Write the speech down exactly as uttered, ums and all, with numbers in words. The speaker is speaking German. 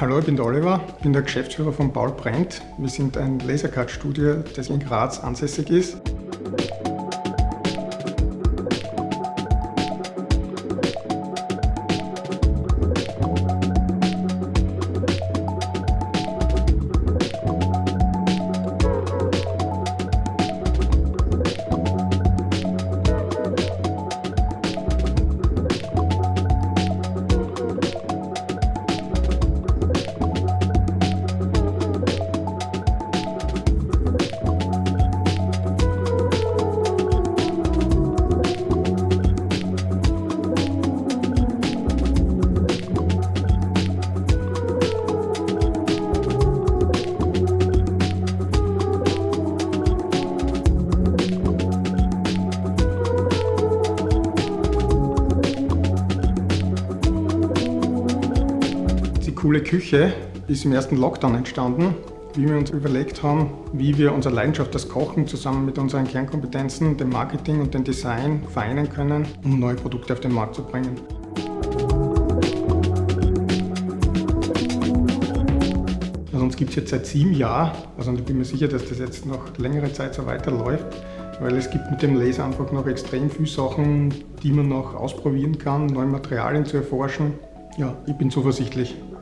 Hallo, ich bin der Oliver, ich bin der Geschäftsführer von Paul Brent. Wir sind ein Lasercut-Studio, das in Graz ansässig ist. Die coole Küche ist im ersten Lockdown entstanden, wie wir uns überlegt haben, wie wir unsere Leidenschaft, das Kochen, zusammen mit unseren Kernkompetenzen, dem Marketing und dem Design vereinen können, um neue Produkte auf den Markt zu bringen. Also uns gibt es jetzt seit sieben Jahren, also ich bin mir sicher, dass das jetzt noch längere Zeit so weiterläuft, weil es gibt mit dem Laser einfach noch extrem viele Sachen, die man noch ausprobieren kann, neue Materialien zu erforschen. Ja, ich bin zuversichtlich.